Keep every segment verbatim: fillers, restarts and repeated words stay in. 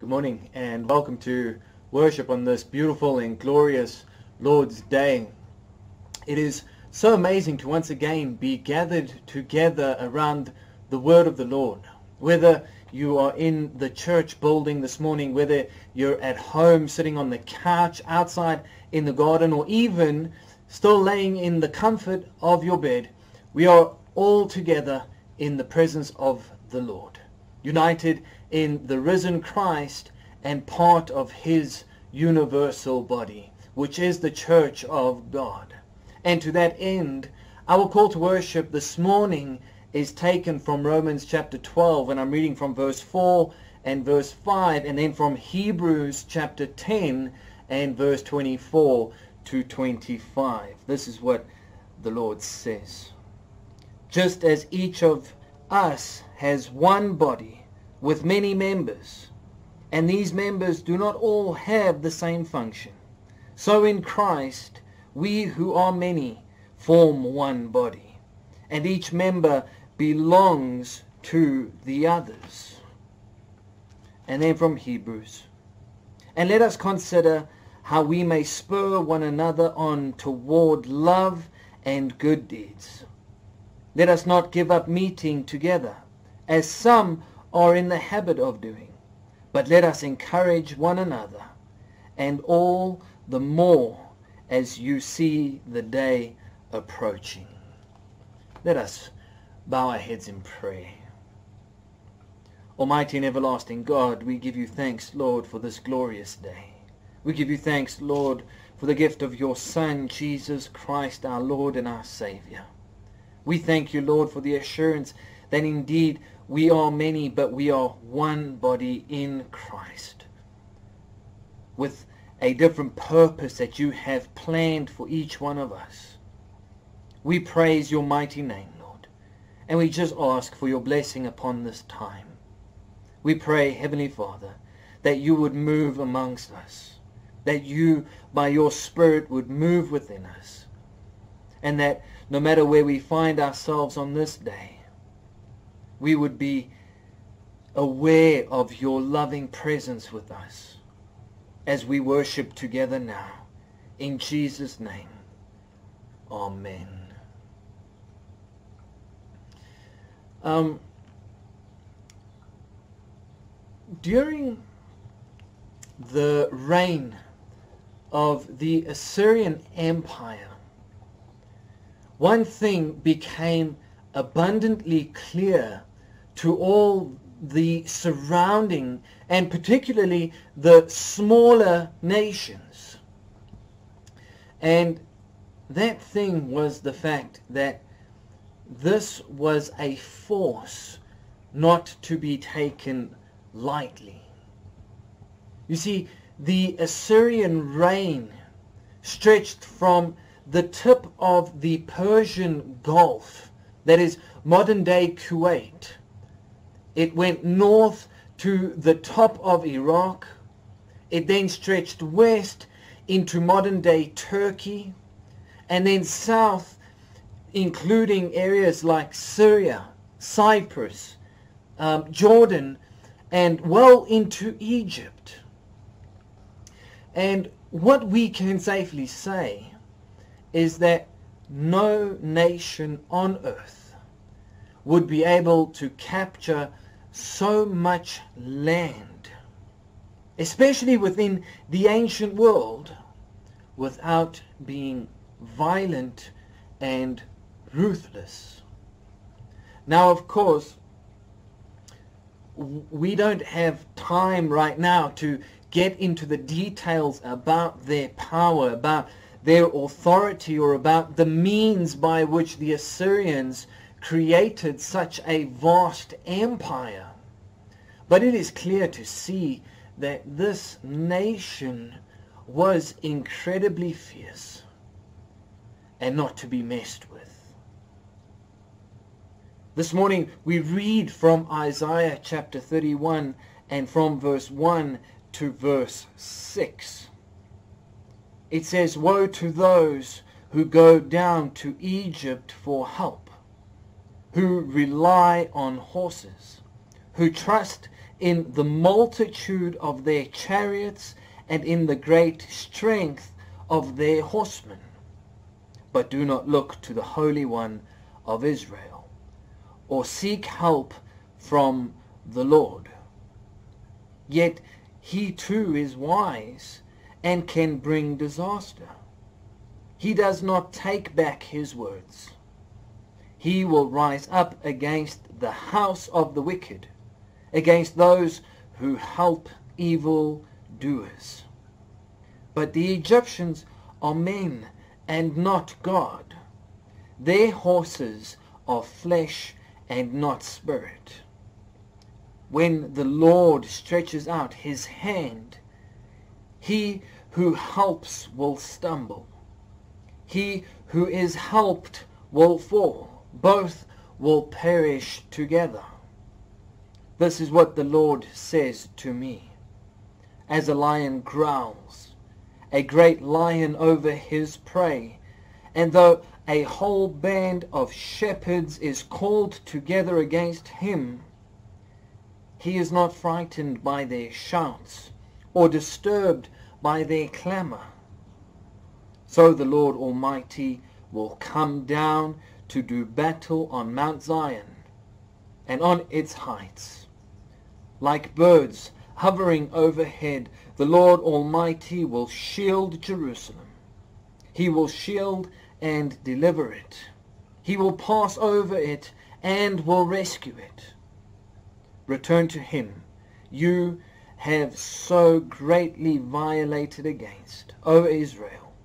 Good morning and welcome to worship on this beautiful and glorious Lord's Day. It is so amazing to once again be gathered together around the word of the Lord. Whether you are in the church building this morning, whether you're at home sitting on the couch, outside in the garden, or even still laying in the comfort of your bed, we are all together in the presence of the Lord, united in the risen Christ and part of his universal body, which is the church of God. And to that end, our call to worship this morning is taken from Romans chapter twelve, and I'm reading from verse four and verse five, and then from Hebrews chapter ten and verse twenty-four to twenty-five. This is what the Lord says. Just as each of us has one body with many members, and these members do not all have the same function, so in Christ we who are many form one body, and each member belongs to the others. And then from Hebrews, and let us consider how we may spur one another on toward love and good deeds. Let us not give up meeting together, as some are in the habit of doing, but let us encourage one another, and all the more as you see the day approaching. Let us bow our heads in prayer. Almighty and everlasting God, we give you thanks, Lord, for this glorious day. We give you thanks, Lord, for the gift of your Son, Jesus Christ, our Lord and our Savior. We thank you, Lord, for the assurance that indeed we are many, but we are one body in Christ, with a different purpose that you have planned for each one of us. We praise your mighty name, Lord, and we just ask for your blessing upon this time. We pray, Heavenly Father, that you would move amongst us, that you, by your Spirit, would move within us, and that no matter where we find ourselves on this day, we would be aware of your loving presence with us as we worship together now. In Jesus' name, amen. Um, during the reign of the Assyrian Empire, one thing became abundantly clear to all the surrounding and particularly the smaller nations. And that thing was the fact that this was a force not to be taken lightly. You see, the Assyrian reign stretched from the tip of the Persian Gulf, that is modern-day Kuwait. It went north to the top of Iraq. It then stretched west into modern-day Turkey, and then south, including areas like Syria, Cyprus, um, Jordan, and well into Egypt. And what we can safely say is that no nation on earth would be able to capture so much land, especially within the ancient world, without being violent and ruthless. Now, of course, we don't have time right now to get into the details about their power, about their authority, or about the means by which the Assyrians created such a vast empire. But it is clear to see that this nation was incredibly fierce and not to be messed with. This morning we read from Isaiah chapter thirty-one and from verse one to verse six. It says, "Woe to those who go down to Egypt for help, who rely on horses, who trust in the multitude of their chariots and in the great strength of their horsemen, but do not look to the Holy One of Israel, or seek help from the Lord. Yet he too is wise and can bring disaster. He does not take back his words. He will rise up against the house of the wicked, against those who help evil doers. But the Egyptians are men and not God. Their horses are flesh and not spirit. When the Lord stretches out his hand, he who helps will stumble. He who is helped will fall. Both will perish together. This is what the Lord says to me. As a lion growls, a great lion over his prey, and though a whole band of shepherds is called together against him, he is not frightened by their shouts, or disturbed by their clamor. So the Lord Almighty will come down to do battle on Mount Zion and on its heights. Like birds hovering overhead, the Lord Almighty will shield Jerusalem. He will shield and deliver it. He will pass over it and will rescue it. Return to him, you have so greatly violated against, O Israel.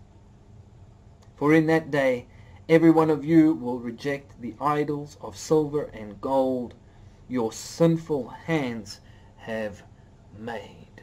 For in that day every one of you will reject the idols of silver and gold your sinful hands have made.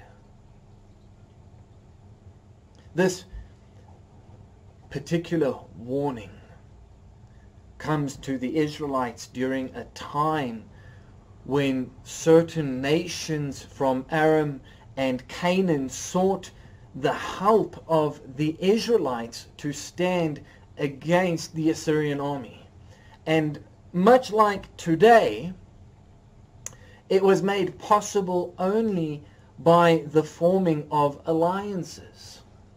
This particular warning comes to the Israelites during a time when certain nations from Aram and Canaan sought the help of the Israelites to stand against the Assyrian army. And much like today, it was made possible only by the forming of alliances.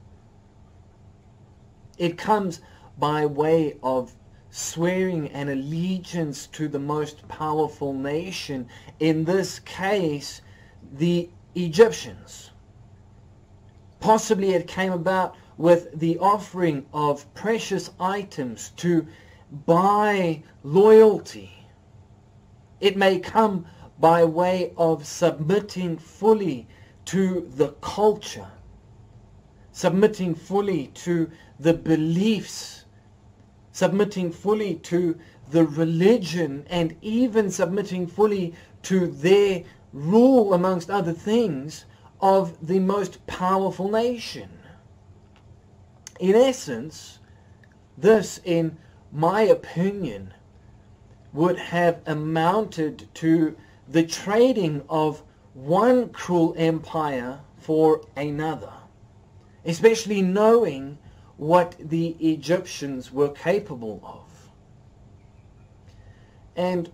It comes by way of swearing an allegiance to the most powerful nation, in this case, the Egyptians. Possibly it came about with the offering of precious items to buy loyalty. It may come by way of submitting fully to the culture, submitting fully to the beliefs, submitting fully to the religion, and even submitting fully to their rule, amongst other things, of the most powerful nation. In essence, this, in my opinion, would have amounted to the trading of one cruel empire for another, especially knowing what the Egyptians were capable of. And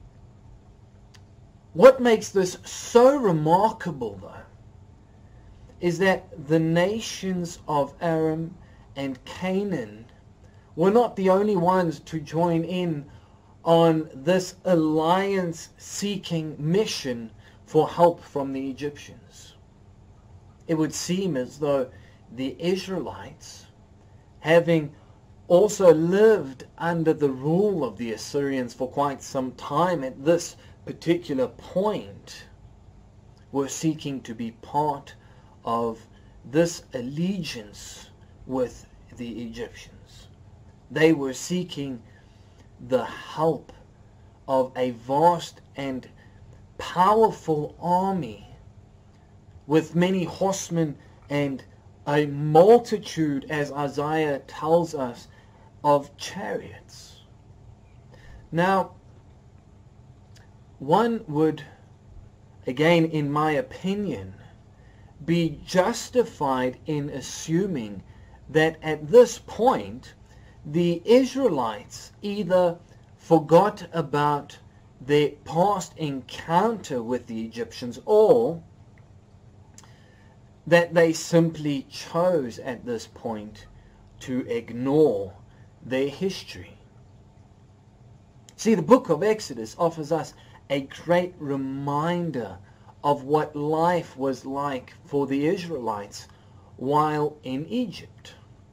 what makes this so remarkable, though, is that the nations of Aram and Canaan were not the only ones to join in on this alliance-seeking mission for help from the Egyptians. It would seem as though the Israelites, having also lived under the rule of the Assyrians for quite some time at this particular point, were seeking to be part of this allegiance with the Egyptians. They were seeking the help of a vast and powerful army with many horsemen and a multitude, as Isaiah tells us, of chariots. Now, one would, again in my opinion, be justified in assuming that at this point the Israelites either forgot about their past encounter with the Egyptians, or that they simply chose at this point to ignore their history. See, the book of Exodus offers us a great reminder of what life was like for the Israelites while in Egypt.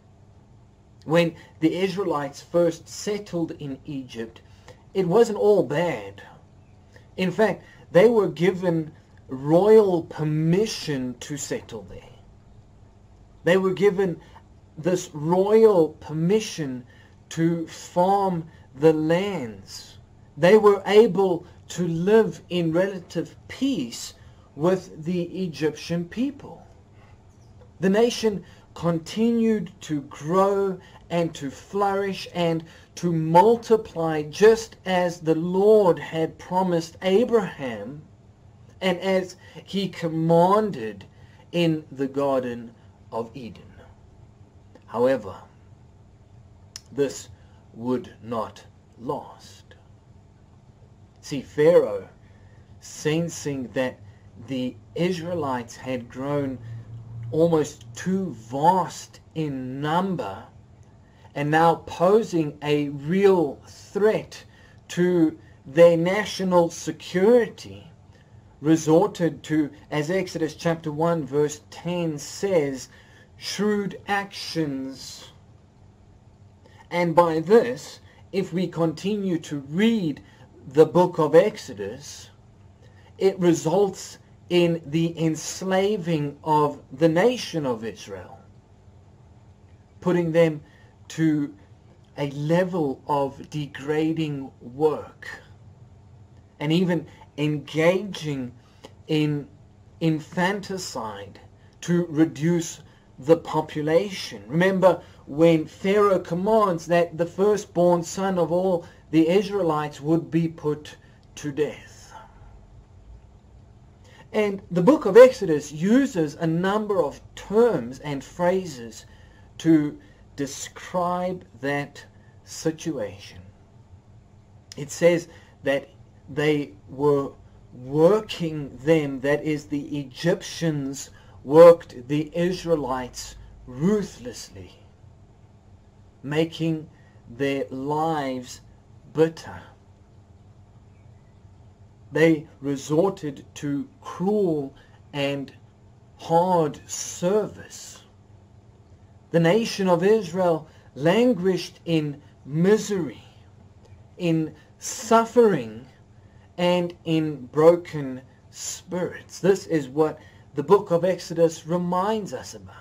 When the Israelites first settled in Egypt, it wasn't all bad. In fact, they were given royal permission to settle there. They were given this royal permission to farm the lands. They were able to live in relative peace with the Egyptian people. The nation continued to grow and to flourish and to multiply, just as the Lord had promised Abraham and as he commanded in the Garden of Eden. However, this would not last. See, Pharaoh, sensing that the Israelites had grown almost too vast in number and now posing a real threat to their national security, resorted to, as Exodus chapter one verse ten says, shrewd actions. And by this, if we continue to read the book of Exodus, it results in the enslaving of the nation of Israel, putting them to a level of degrading work, and even engaging in infanticide to reduce the population. Remember when Pharaoh commands that the firstborn son of all the Israelites would be put to death. And the book of Exodus uses a number of terms and phrases to describe that situation. It says that they were working them, that is, the Egyptians worked the Israelites ruthlessly, making their lives bitter. They resorted to cruel and hard service. The nation of Israel languished in misery, in suffering, and in broken spirits. This is what the book of Exodus reminds us about.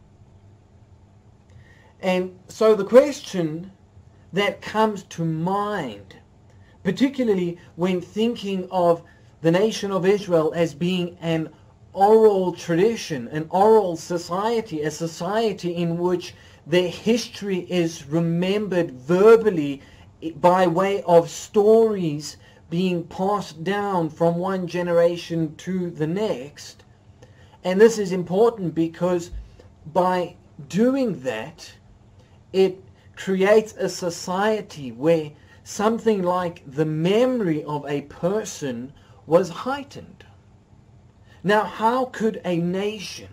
And so the question that comes to mind, particularly when thinking of the nation of Israel as being an oral tradition, an oral society, a society in which their history is remembered verbally by way of stories being passed down from one generation to the next. And this is important because by doing that, it creates a society where something like the memory of a person was heightened. Now, how could a nation,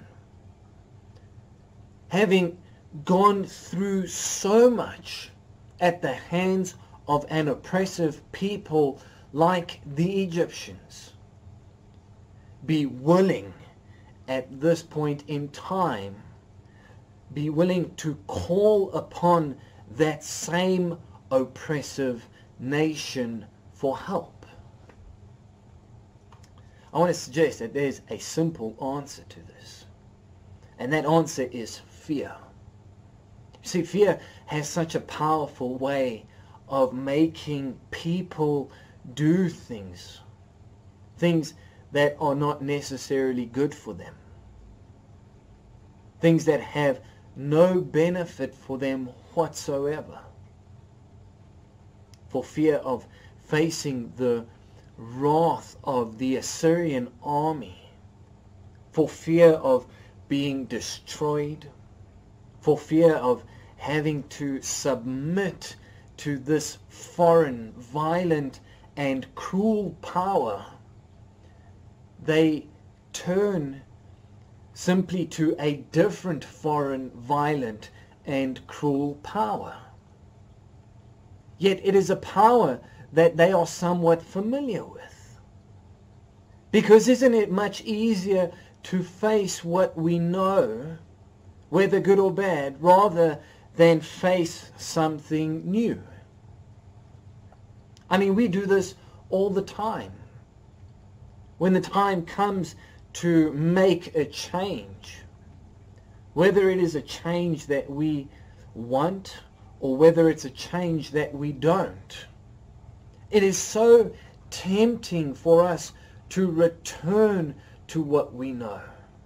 having gone through so much at the hands of an oppressive people like the Egyptians, be willing at this point in time, be willing to call upon that same oppressive nation for help? I want to suggest that there's a simple answer to this, and that answer is fear. You see, fear has such a powerful way of making people do things, things that are not necessarily good for them, things that have no benefit for them whatsoever, for fear of facing the wrath of the Assyrian army, for fear of being destroyed, for fear of having to submit to this foreign, violent, and cruel power, they turn simply to a different foreign, violent and cruel power. Yet it is a power that they are somewhat familiar with. Because isn't it much easier to face what we know, whether good or bad, rather than face something new? I mean, we do this all the time. When the time comes to make a change, whether it is a change that we want or whether it's a change that we don't, it is so tempting for us to return to what we know.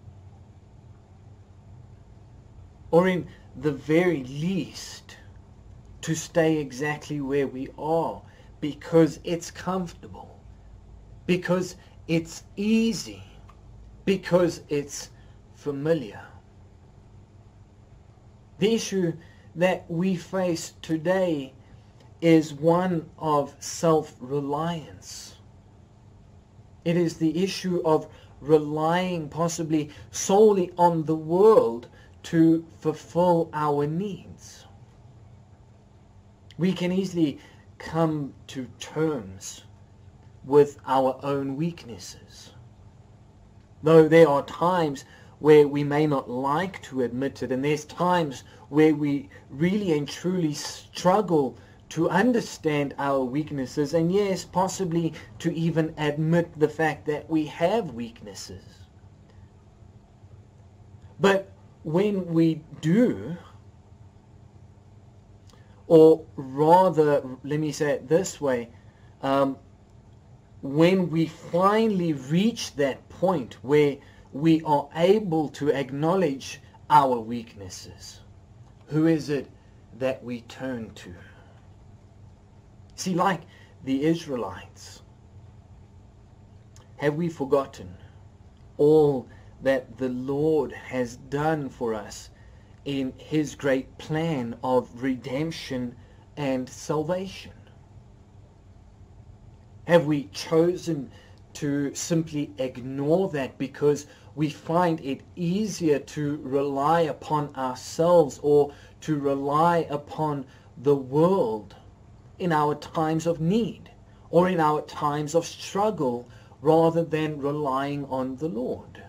Or in the very least, to stay exactly where we are because it's comfortable, because it's easy, because it's familiar. The issue that we face today is one of self-reliance. It is the issue of relying possibly solely on the world to fulfill our needs. We can easily come to terms with our own weaknesses. Though there are times where we may not like to admit it, and there's times where we really and truly struggle to understand our weaknesses, and yes, possibly to even admit the fact that we have weaknesses. But when we do, or rather, let me say it this way, um, when we finally reach that point where we are able to acknowledge our weaknesses, who is it that we turn to? See, like the Israelites, have we forgotten all that the Lord has done for us in His great plan of redemption and salvation? Have we chosen to simply ignore that because we find it easier to rely upon ourselves or to rely upon the world in our times of need or in our times of struggle rather than relying on the Lord?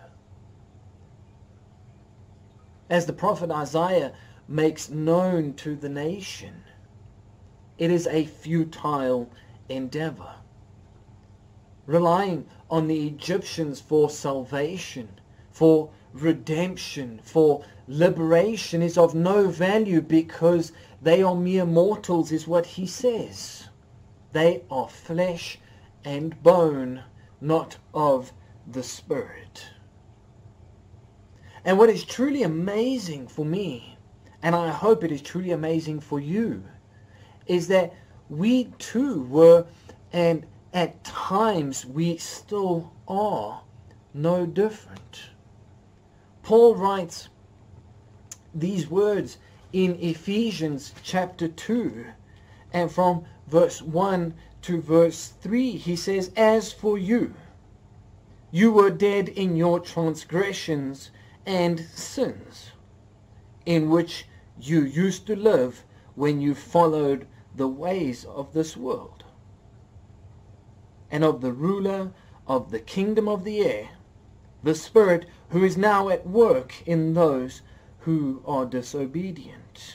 As the prophet Isaiah makes known to the nation, it is a futile endeavor. Relying on the Egyptians for salvation, for redemption, for liberation is of no value because they are mere mortals, is what he says. They are flesh and bone, not of the Spirit. And what is truly amazing for me, and I hope it is truly amazing for you, is that we too were, and at times we still are, no different. Paul writes these words in Ephesians chapter two, and from verse one to verse three he says, "As for you, you were dead in your transgressions and sins, in which you used to live when you followed the ways of this world, and of the ruler of the kingdom of the air, the Spirit who is now at work in those who are disobedient.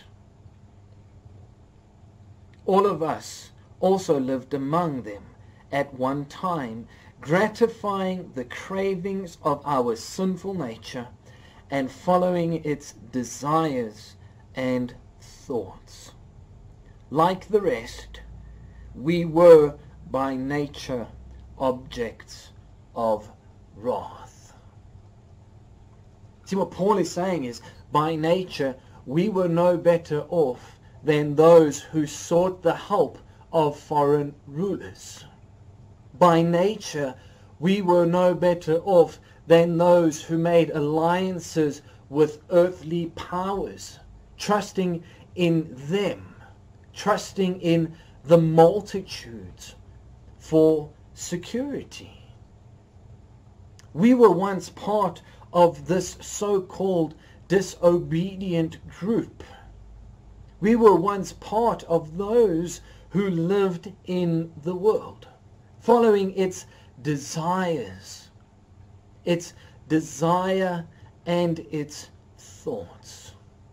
All of us also lived among them at one time, gratifying the cravings of our sinful nature and following its desires and thoughts. Like the rest, we were by nature objects of wrath." See, what Paul is saying is, by nature, we were no better off than those who sought the help of foreign rulers. By nature, we were no better off than those who made alliances with earthly powers, trusting in them, trusting in the multitudes for security. We were once part of this so-called disobedient group. We were once part of those who lived in the world, following its desires, its desire and its thoughts.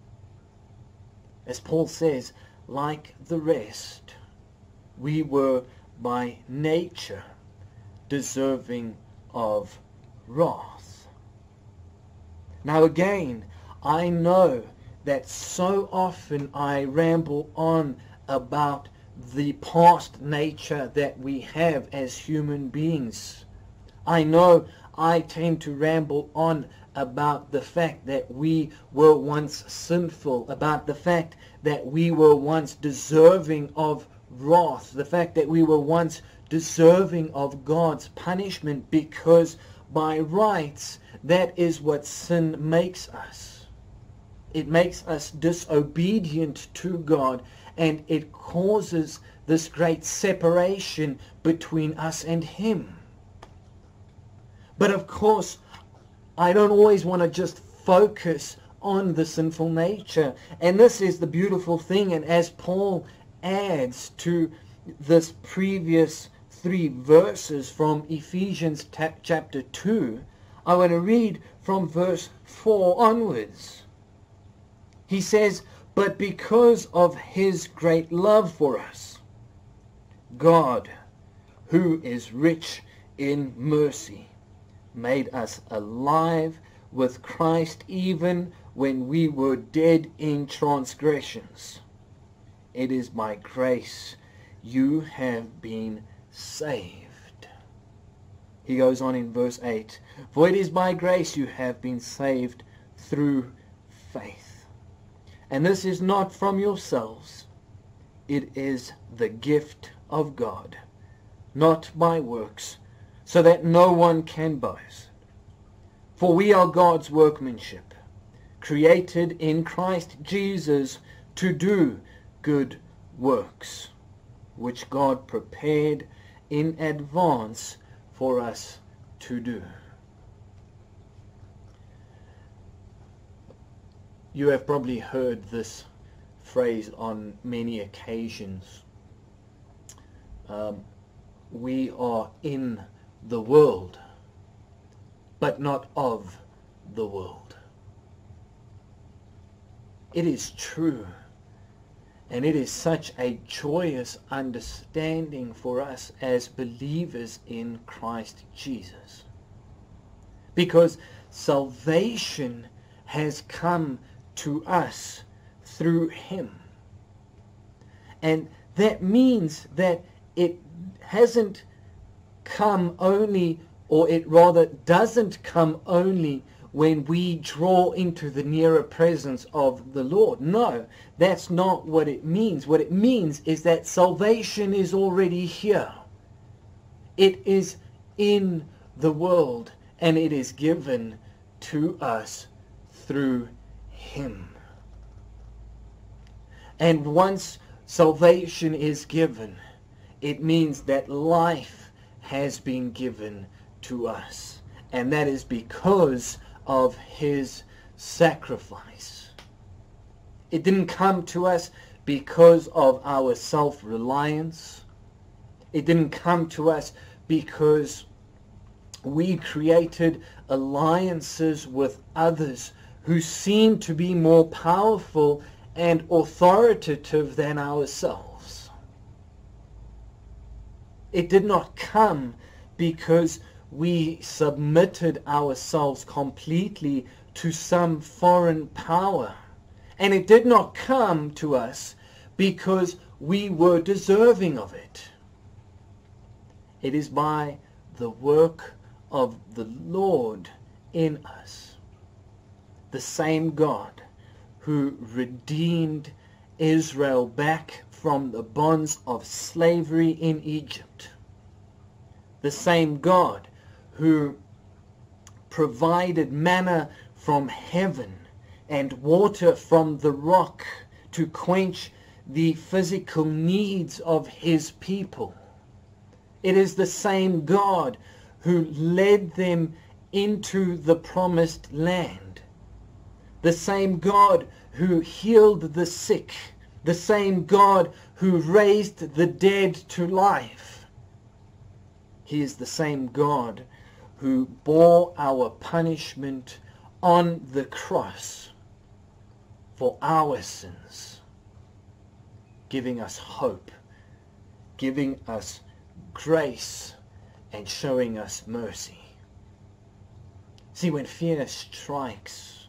As Paul says, like the rest, we were by nature deserving of wrath. Now again, I know that so often I ramble on about the past nature that we have as human beings. I know I tend to ramble on about the fact that we were once sinful, about the fact that we were once deserving of wrath, the fact that we were once deserving of God's punishment, because by rights, that is what sin makes us. It makes us disobedient to God, and it causes this great separation between us and Him. But of course, I don't always want to just focus on the sinful nature. And this is the beautiful thing. And as Paul adds to this previous three verses from Ephesians chapter two, I want to read from verse four onwards. He says, "But because of His great love for us, God, who is rich in mercy, made us alive with Christ even when we were dead in transgressions. It is by grace you have been saved." He goes on in verse eight, "For it is by grace you have been saved through faith. And this is not from yourselves. It is the gift of God, not by works, so that no one can boast. For we are God's workmanship, created in Christ Jesus to do good works, which God prepared in advance for us to do." You have probably heard this phrase on many occasions. Um, we are in the world, but not of the world. It is true, and it is such a joyous understanding for us as believers in Christ Jesus, because salvation has come to us through Him. And that means that it hasn't come only, or it rather doesn't come only when we draw into the nearer presence of the Lord. No, that's not what it means. What it means is that salvation is already here. It is in the world, and it is given to us through Him. And once salvation is given, it means that life has been given to us. And that is because of His sacrifice. It didn't come to us because of our self-reliance. It didn't come to us because we created alliances with others who seem to be more powerful and authoritative than ourselves. It did not come because we submitted ourselves completely to some foreign power. And it did not come to us because we were deserving of it. It is by the work of the Lord in us. The same God who redeemed Israel back from the bonds of slavery in Egypt. The same God who provided manna from heaven and water from the rock to quench the physical needs of His people, It is the same God who led them into the promised land. The same God who healed the sick. The same God who raised the dead to life. He is the same God who bore our punishment on the cross for our sins, giving us hope, giving us grace, and showing us mercy. See, when fear strikes,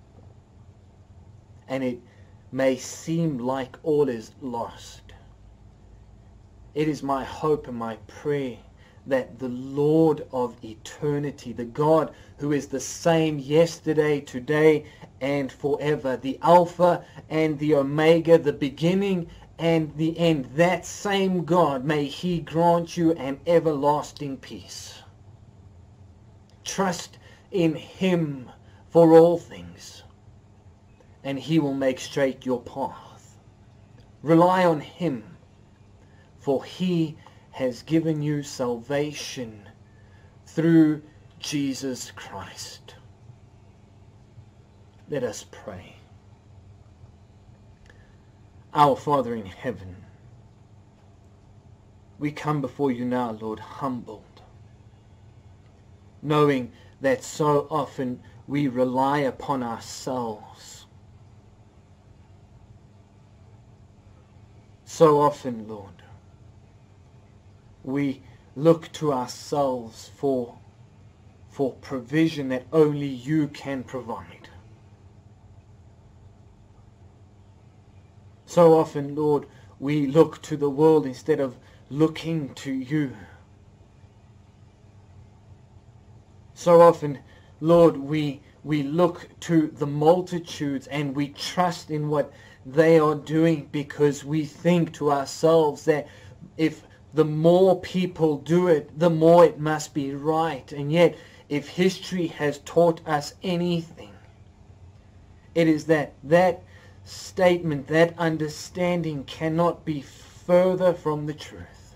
and it may seem like all is lost, it is my hope and my prayer that the Lord of eternity, the God who is the same yesterday, today, and forever, the Alpha and the Omega, the beginning and the end, that same God, may He grant you an everlasting peace. Trust in Him for all things, and He will make straight your path. Rely on Him, for He has given you salvation through Jesus Christ. Let us pray. Our Father in heaven, we come before you now, Lord, humbled, knowing that so often we rely upon ourselves. So often, Lord, we look to ourselves for, for provision that only you can provide. So often, Lord, we look to the world instead of looking to you. So often, Lord, we, we look to the multitudes and we trust in what they are doing because we think to ourselves that if the more people do it, the more it must be right. And yet, if history has taught us anything, it is that that statement, that understanding cannot be further from the truth.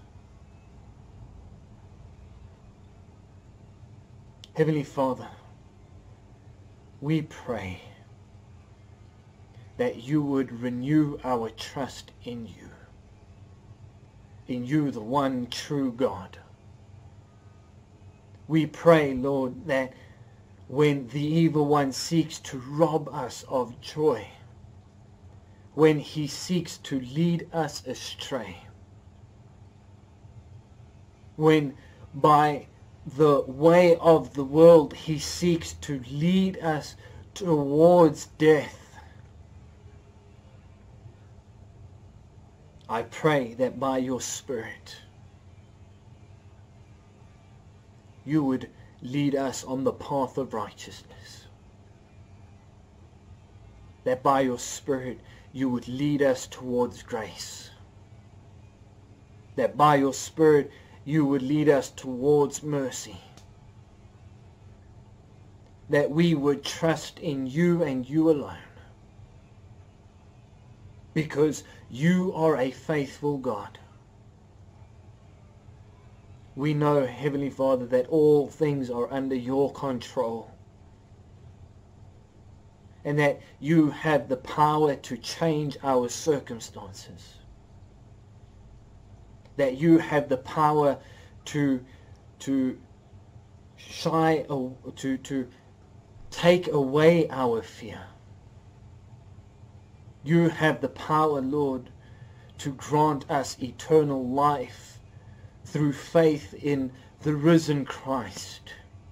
Heavenly Father, we pray that you would renew our trust in you. In you, the one true God. We pray, Lord, that when the evil one seeks to rob us of joy, when he seeks to lead us astray, when by the way of the world he seeks to lead us towards death, I pray that by your Spirit you would lead us on the path of righteousness. That by your Spirit you would lead us towards grace. That by your Spirit you would lead us towards mercy. That we would trust in you and you alone. Because you are a faithful God. We know, Heavenly Father, that all things are under your control. And that you have the power to change our circumstances. That you have the power to, to shy, to, to take away our fear. You have the power, Lord, to grant us eternal life through faith in the risen Christ.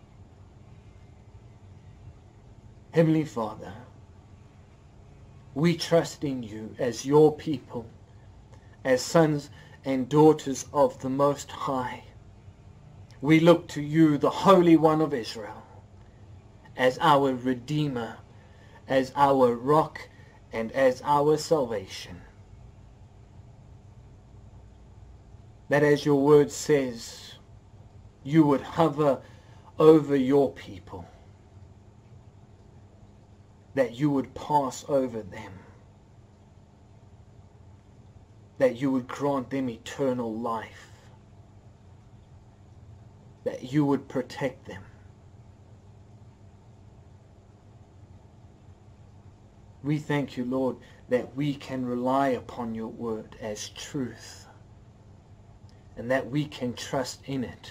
Heavenly Father, we trust in you as your people, as sons and daughters of the Most High. We look to you, the Holy One of Israel, as our Redeemer, as our rock, and as our salvation. That as your word says, you would hover over your people. That you would pass over them. That you would grant them eternal life. that you would protect them. We thank you, Lord, that we can rely upon your word as truth and that we can trust in it.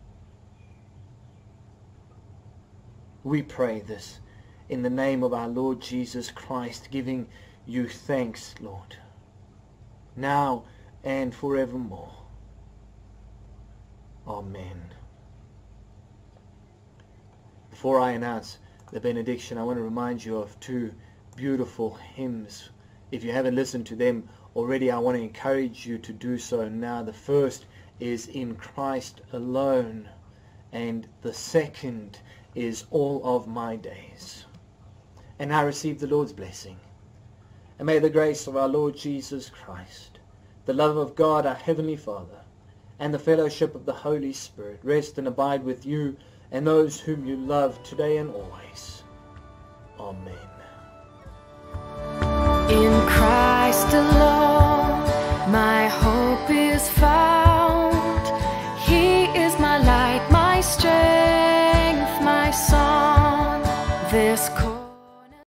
We pray this in the name of our Lord Jesus Christ, giving you thanks, Lord, now and forevermore. Amen. Before I announce the benediction, I want to remind you of two beautiful hymns. If you haven't listened to them already, I want to encourage you to do so now. The first is In Christ Alone, and the second is All of My Days. And I receive the Lord's blessing. And may the grace of our Lord Jesus Christ, the love of God our Heavenly Father, and the fellowship of the Holy Spirit rest and abide with you and those whom you love today and always. Amen. In Christ alone.